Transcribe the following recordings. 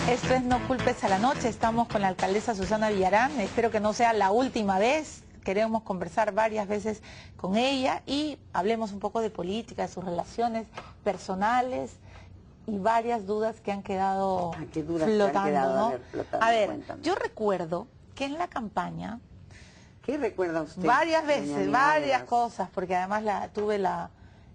Esto es No Culpes a la Noche. Estamos con la alcaldesa Susana Villarán. Espero que no sea la última vez. Queremos conversar varias veces con ella y hablemos un poco de política, de sus relaciones personales y varias dudas que han quedado flotando, ¿no? A ver, cuéntame. yo recuerdo que en la campaña... ¿Qué recuerda usted? Varias veces, varias Vegas? cosas, porque además tuve la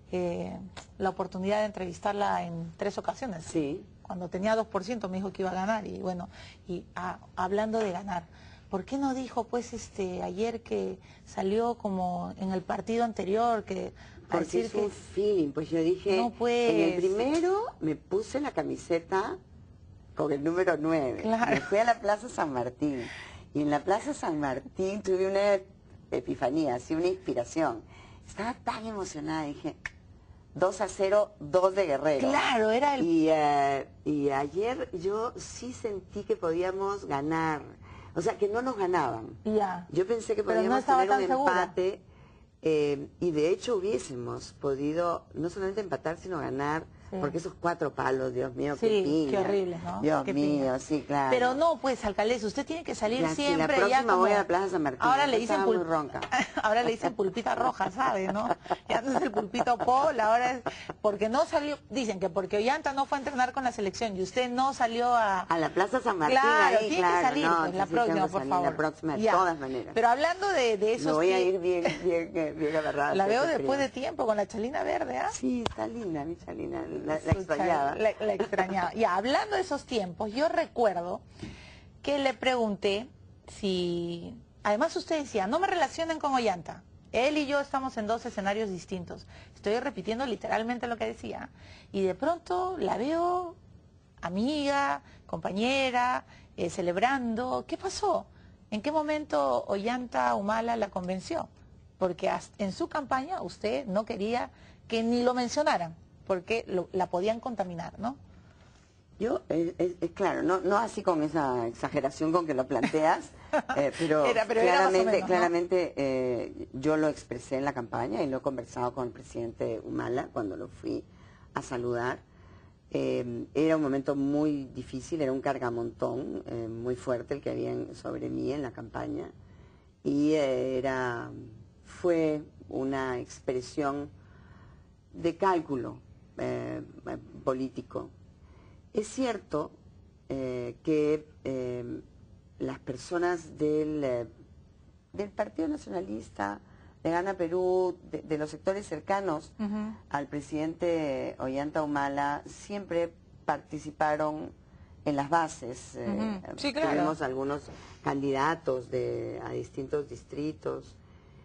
oportunidad de entrevistarla en 3 ocasiones. Sí. Cuando tenía 2% me dijo que iba a ganar y bueno, hablando de ganar, ¿por qué no dijo pues ayer que salió como en el partido anterior que Porque decir es un feeling, pues yo dije, no, pues, en el primero me puse la camiseta con el número 9, claro. Me fui a la Plaza San Martín y en la Plaza San Martín tuve una epifanía, así una inspiración. Estaba tan emocionada, dije, 2-0, 2 de Guerrero. Claro, era el... Y ayer yo sí sentí que podíamos ganar, o sea, que no nos ganaban. Ya. Yo pensé que Pero no podíamos estaba tener un tan segura. empate y de hecho hubiésemos podido no solamente empatar, sino ganar, sí. Porque esos 4 palos, Dios mío, qué Sí, piña. qué horrible, ¿no? Dios qué mío, piña. sí, claro. Pero no, pues, alcaldesa, usted tiene que salir ya, siempre. Si la próxima ya como... voy a la Plaza San Martín. Ahora le dicen muy ronca. Ahora le dicen pulpita roja, ¿sabe? ¿No? Ya no es el pulpito Paul, ahora es porque no salió, dicen que porque Ollanta no fue a entrenar con la selección y usted no salió a la Plaza San Martín, claro, ahí, tiene que salir, no, pues, la sí, próxima, por favor. La próxima, de ya. todas maneras. Pero hablando de esos... Me voy a ir bien agarrada. La veo después de tiempo con la chalina verde, ¿ah? Sí, está linda mi chalina, la extrañaba. La extrañaba. Ya, hablando de esos tiempos, yo recuerdo que le pregunté si... Además usted decía, no me relacionen con Ollanta. Él y yo estamos en 2 escenarios distintos. Estoy repitiendo literalmente lo que decía. Y de pronto la veo amiga, compañera, celebrando. ¿Qué pasó? ¿En qué momento Ollanta Humala la convenció? Porque en su campaña usted no quería que ni lo mencionaran, porque la podían contaminar, ¿no? Yo, claro, no así con esa exageración con que lo planteas, pero claramente yo lo expresé en la campaña y lo he conversado con el presidente Humala cuando lo fui a saludar. Era un momento muy difícil, era un cargamontón muy fuerte el que había sobre mí en la campaña y fue una expresión de cálculo político. Es cierto que las personas del Partido Nacionalista, de Gana Perú, de los sectores cercanos al presidente Ollanta Humala, siempre participaron en las bases. Sí, claro. Tuvimos algunos candidatos a distintos distritos,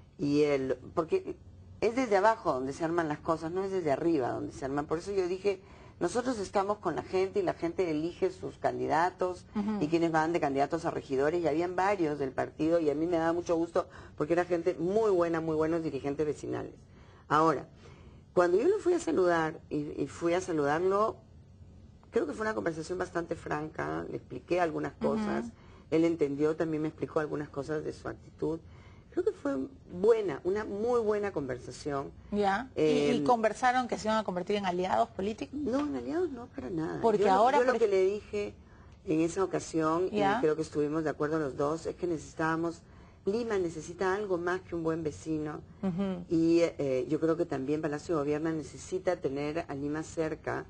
porque es desde abajo donde se arman las cosas, no es desde arriba donde se arman. Por eso yo dije, nosotros estamos con la gente y la gente elige sus candidatos y quienes van de candidatos a regidores, y habían varios del partido y a mí me daba mucho gusto porque era gente muy buena, muy buenos dirigentes vecinales. Ahora, cuando yo lo fui a saludar y fui a saludarlo, creo que fue una conversación bastante franca, le expliqué algunas cosas, él entendió, también me explicó algunas cosas de su actitud. Creo que fue una muy buena conversación. Ya. ¿Y conversaron que se iban a convertir en aliados políticos? No, en aliados no, para nada. Porque yo ahora... lo que le dije en esa ocasión, y creo que estuvimos de acuerdo los dos, es que Lima necesita algo más que un buen vecino. Y yo creo que también Palacio de Gobierno necesita tener a Lima cerca,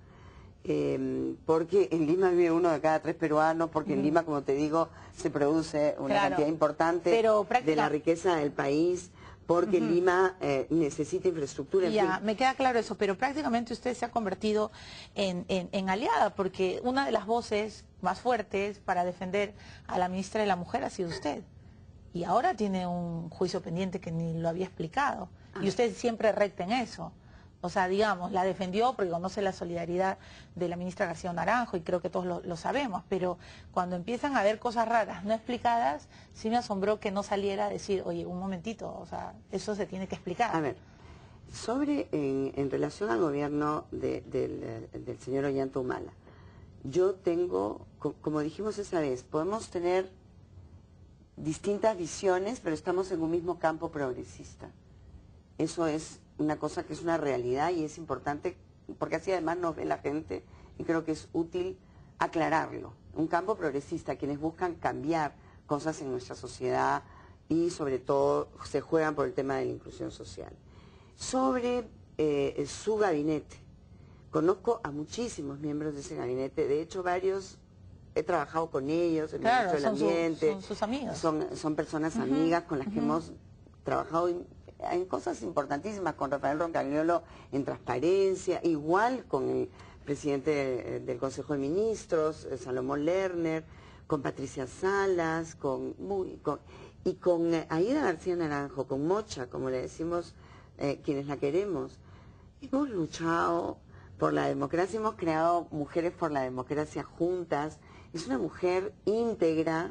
porque en Lima vive 1 de cada 3 peruanos, porque en Lima, como te digo, se produce una cantidad importante de la riqueza del país, porque Lima necesita infraestructura. Ya, me queda claro eso, pero prácticamente usted se ha convertido en aliada, porque una de las voces más fuertes para defender a la ministra de la Mujer ha sido usted. Y ahora tiene un juicio pendiente que ni lo había explicado. Y usted siempre recta en eso. O sea, digamos, la defendió porque conoce la solidaridad de la ministra García Naranjo y creo que todos lo sabemos, pero cuando empiezan a haber cosas raras no explicadas, sí me asombró que no saliera a decir, oye, un momentito, o sea, eso se tiene que explicar. A ver, en relación al gobierno del señor Ollanta Humala, yo tengo, como dijimos esa vez, podemos tener distintas visiones, pero estamos en un mismo campo progresista. Eso es una cosa que es una realidad y es importante, porque así además nos ve la gente y creo que es útil aclararlo. un campo progresista, quienes buscan cambiar cosas en nuestra sociedad y sobre todo se juegan por el tema de la inclusión social. Sobre su gabinete, conozco a muchísimos miembros de ese gabinete, de hecho varios he trabajado con ellos, el ministro del Ambiente, son sus amigos. Son personas amigas con las que hemos trabajado en cosas importantísimas, con Rafael Roncagliolo en transparencia, igual con el presidente del Consejo de Ministros, Salomón Lerner, con Patricia Salas, y con Aída García Naranjo, con Mocha, como le decimos quienes la queremos. Hemos luchado por la democracia, hemos creado Mujeres por la Democracia juntas. Es una mujer íntegra,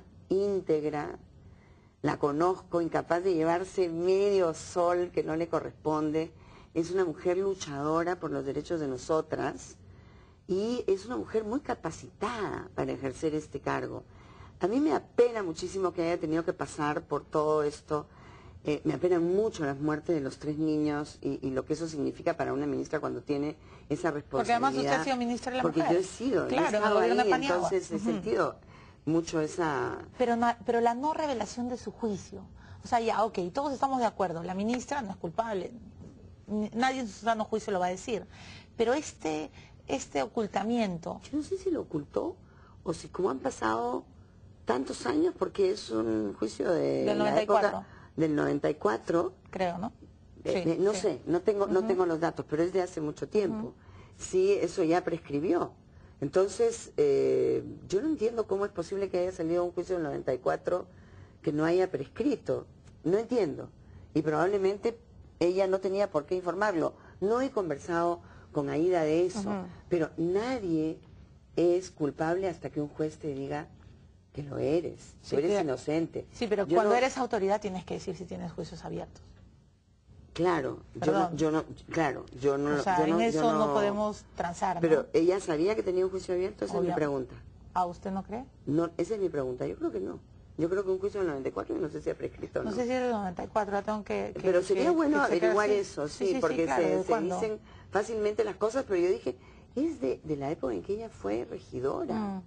la conozco, incapaz de llevarse medio sol que no le corresponde. Es una mujer luchadora por los derechos de nosotras y es una mujer muy capacitada para ejercer este cargo. A mí me apena muchísimo que haya tenido que pasar por todo esto. Me apenan mucho las muertes de los 3 niños y lo que eso significa para una ministra cuando tiene esa responsabilidad. Porque además usted ha sido ministra de la Mujer. Porque yo he sido, claro, he estado ahí, Paniagua. Entonces he sentido mucho esa... Pero la no revelación de su juicio, o sea, ya, ok, todos estamos de acuerdo, la ministra no es culpable, nadie en su sano juicio lo va a decir, pero este ocultamiento... Yo no sé si lo ocultó o si como han pasado tantos años, porque es un juicio del 94. Época del 94. Creo, ¿no? No sé, no tengo los datos, pero es de hace mucho tiempo. Sí, eso ya prescribió. Entonces, yo no entiendo cómo es posible que haya salido un juicio del 94 que no haya prescrito. No entiendo. Y probablemente ella no tenía por qué informarlo. No he conversado con Aída de eso, pero nadie es culpable hasta que un juez te diga que lo eres. Sí, tú eres inocente. Sí, pero cuando eres autoridad tienes que decir si tienes juicios abiertos. Claro, yo no, o sea, en eso no podemos transar, pero ¿no? ella sabía que tenía un juicio abierto, esa es mi pregunta. ¿A usted no cree? No, esa es mi pregunta, yo creo que no. Yo creo que un juicio del 94, no sé si ha prescrito o no. No sé si es del 94, tengo que pero sería bueno averiguar eso, sí, porque claro, se dicen fácilmente las cosas, pero yo dije, es de la época en que ella fue regidora.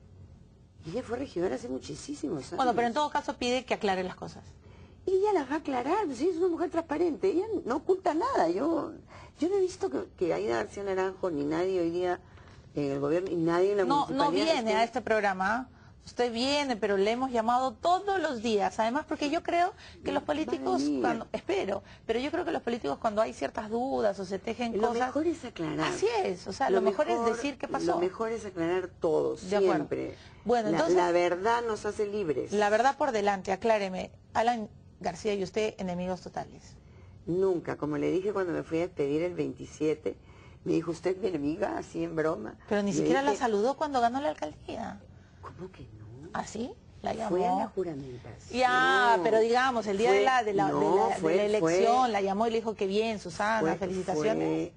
Y ella fue regidora hace muchísimos años. Bueno, pero en todo caso pide que aclare las cosas. Ella las va a aclarar, sí, es una mujer transparente, ella no oculta nada. Yo no he visto que Aída García Naranjo, ni nadie hoy día en el gobierno, ni nadie en la municipalidad... No viene a este programa, usted viene, pero le hemos llamado todos los días. Además, porque yo creo que los políticos, pero yo creo que los políticos cuando hay ciertas dudas o se tejen cosas... Lo mejor es aclarar. Así es, o sea, lo mejor es decir qué pasó. Lo mejor es aclarar todo, siempre. Bueno, entonces... La verdad nos hace libres. La verdad por delante, acláreme. Alan García y usted, enemigos totales. Nunca, como le dije cuando me fui a despedir el 27, me dijo, ¿usted es mi enemiga? Así en broma. Pero ni siquiera la saludó cuando ganó la alcaldía. ¿Cómo que no? ¿Ah, sí? La llamó. Fue a la juramentación. Ya, pero digamos, el día de la elección, la llamó y le dijo que bien, Susana, felicitaciones.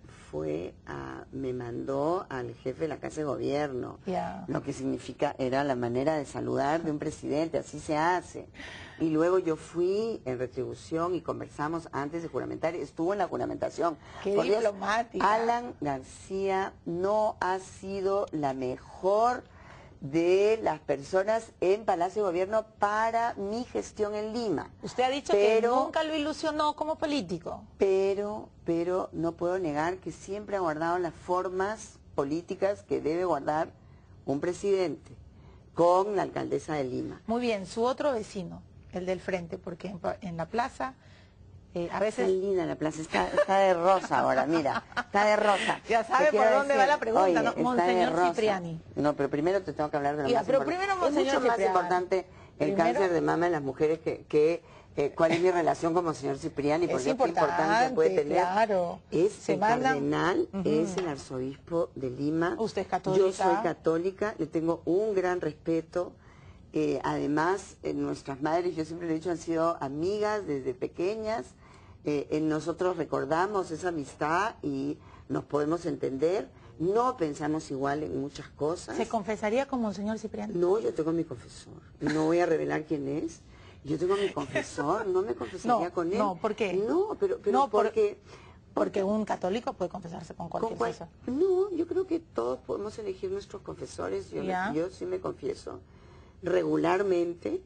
Me mandó al jefe de la Casa de Gobierno, lo que significa, era la manera de saludar de un presidente, así se hace. Y luego yo fui en retribución y conversamos antes de juramentar, estuvo en la juramentación. Qué diplomática. Alan García no ha sido la mejor de las personas en Palacio de Gobierno para mi gestión en Lima. Usted ha dicho que nunca lo ilusionó como político. Pero no puedo negar que siempre ha guardado las formas políticas que debe guardar un presidente con la alcaldesa de Lima. Muy bien, su otro vecino, el del frente, porque en la plaza... a veces... Está linda la plaza, está de rosa ahora, mira, está de rosa. Ya sabe por dónde va la pregunta, ¿no? Monseñor Cipriani. No, pero primero te tengo que hablar de lo más pero importante. primero, Monseñor Cipriani. Es mucho más importante el cáncer de mama en las mujeres cuál es mi relación con Monseñor Cipriani, porque qué importancia puede tener. Claro. Es el cardenal, es el arzobispo de Lima. Usted es católica. Yo soy católica, le tengo un gran respeto. Además, nuestras madres, yo siempre le he dicho, han sido amigas desde pequeñas. Nosotros recordamos esa amistad y nos podemos entender. No pensamos igual en muchas cosas. ¿Se confesaría con Monseñor Cipriani? No, yo tengo mi confesor. No voy a revelar quién es. Yo tengo mi confesor, no me confesaría con él. No, ¿por qué? No, pero Porque un católico puede confesarse con cualquier cosa. No, yo creo que todos podemos elegir nuestros confesores. Yo sí me confieso regularmente,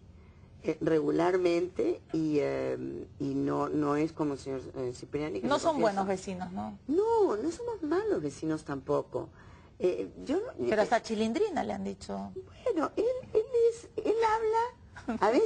y no es como el señor Cipriani. Que no son buenos vecinos, ¿no? No, no somos malos vecinos tampoco. Pero hasta Chilindrina le han dicho. Bueno, él habla, a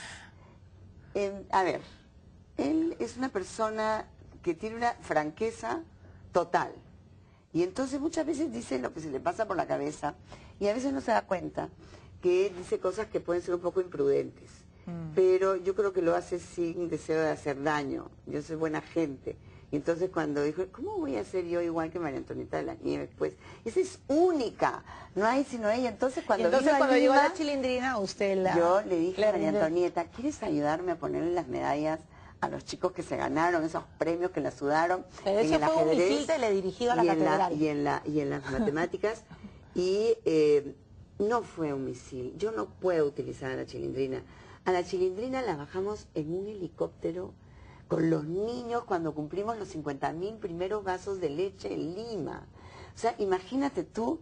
veces, a ver, él es una persona que tiene una franqueza total. Y entonces muchas veces dice lo que se le pasa por la cabeza y a veces no se da cuenta que él dice cosas que pueden ser un poco imprudentes. Pero yo creo que lo hace sin deseo de hacer daño. Yo soy buena gente. Y entonces cuando dijo, ¿cómo voy a ser yo igual que María Antonieta de las Nieves? Pues esa es única, no hay sino ella. Entonces cuando llegó la Chilindrina, usted yo le dije a María Antonieta, ¿quieres ayudarme a ponerle las medallas a los chicos que se ganaron esos premios que la sudaron? Pero eso fue un misil teledirigido a la catedral. Y en las matemáticas. Y no fue un misil. Yo no puedo utilizar a la Chilindrina. A la Chilindrina la bajamos en un helicóptero con los niños cuando cumplimos los 50.000 primeros vasos de leche en Lima. O sea, imagínate tú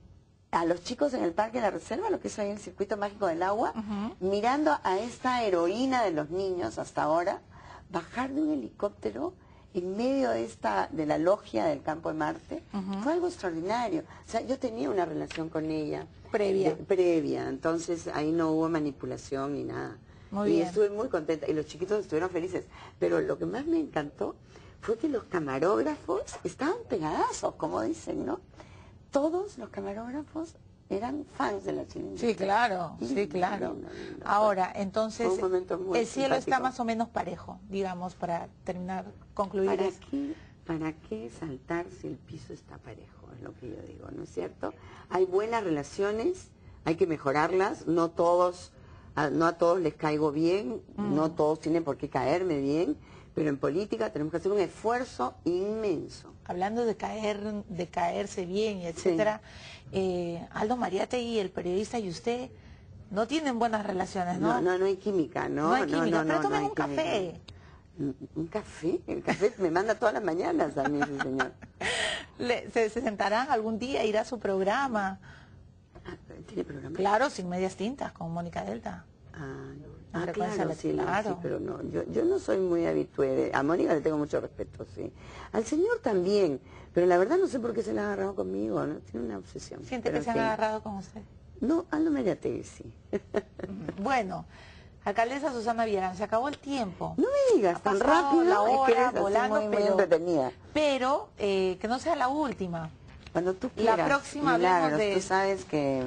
a los chicos en el Parque de la Reserva, lo que es ahí el Circuito Mágico del Agua, mirando a esta heroína de los niños hasta ahora, bajar de un helicóptero en medio de la logia del Campo de Marte. Fue algo extraordinario. O sea, yo tenía una relación con ella. Previa. Entonces ahí no hubo manipulación ni nada. Muy bien. Estuve muy contenta y los chiquitos estuvieron felices. Pero lo que más me encantó fue que los camarógrafos estaban pegadazos, como dicen, ¿no? Todos los camarógrafos eran fans de la Chilindrina. Sí, claro, sí, claro. Ahora, entonces, el cielo está más o menos parejo, digamos, para terminar, concluir. ¿Para qué saltar si el piso está parejo? Es lo que yo digo, ¿no es cierto? Hay buenas relaciones, hay que mejorarlas, no a todos les caigo bien, no todos tienen por qué caerme bien, pero en política tenemos que hacer un esfuerzo inmenso. Hablando de caerse bien, etcétera, Aldo Mariátegui, el periodista, y usted no tienen buenas relaciones, ¿no? No hay química, ¿no? No hay química, pero tomen un café. ¿Un café? El café me manda todas las mañanas a mí, ese señor. ¿Se sentarán algún día, irá a su programa? ¿Tiene programa? Claro, Sin Medias Tintas, con Mónica Delta. Claro, sí, pero no, yo no soy muy habitué. A Mónica le tengo mucho respeto, sí. Al señor también, pero la verdad no sé por qué se le ha agarrado conmigo, ¿no? Tiene una obsesión. ¿Siente que se han agarrado con usted? No, Aldo Mariátegui, sí. Bueno, alcaldesa Susana Villarán, se acabó el tiempo. No me digas tan rápido, la hora, volando, muy entretenida. Pero que no sea la última. Cuando tú quieras. La próxima hablemos de... Tú sabes que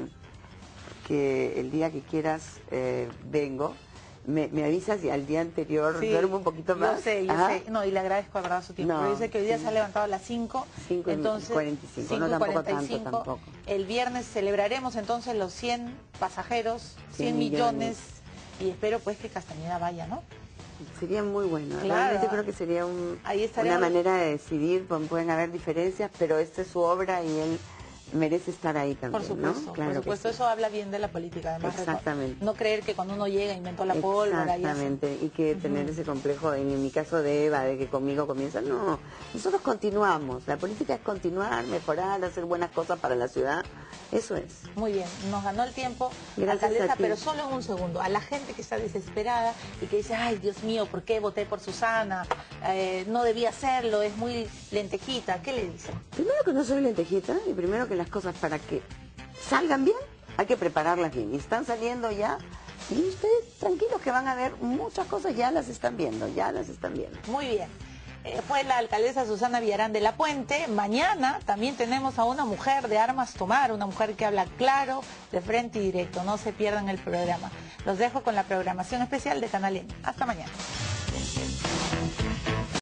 el día que quieras vengo. Me avisas y al día anterior duermo un poquito más. Yo sé. No, y le agradezco a su tiempo. Pero dice que hoy día se ha levantado a las 5. 5:45, 5:45. Tampoco. El viernes celebraremos entonces los 100 pasajeros, 100 millones. Y espero pues que Castañeda vaya, ¿no? Sería muy bueno. Claro. Realmente creo que sería una manera de decidir. Pueden haber diferencias, pero esta es su obra y él merece estar ahí también, por supuesto, ¿no? Claro, por supuesto, eso habla bien de la política, además. Exactamente. No creer que cuando uno llega inventó la pólvora. Exactamente, y que tener ese complejo, en mi caso de Eva, de que conmigo comienza, no, nosotros continuamos, la política es continuar, mejorar, hacer buenas cosas para la ciudad, eso es. Muy bien, nos ganó el tiempo, gracias, alcaldesa, pero solo en un segundo, a la gente que está desesperada y que dice, ay, Dios mío, ¿por qué voté por Susana? No debía hacerlo, es muy lentejita, ¿qué le dice? Primero que no soy lentejita, y primero que las cosas para que salgan bien, hay que prepararlas bien. Y están saliendo ya, y ustedes tranquilos que van a ver muchas cosas, ya las están viendo. Muy bien. Fue la alcaldesa Susana Villarán de la Puente. Mañana también tenemos a una mujer de armas tomar, una mujer que habla claro, de frente y directo. No se pierdan el programa. Los dejo con la programación especial de Canal N. Hasta mañana.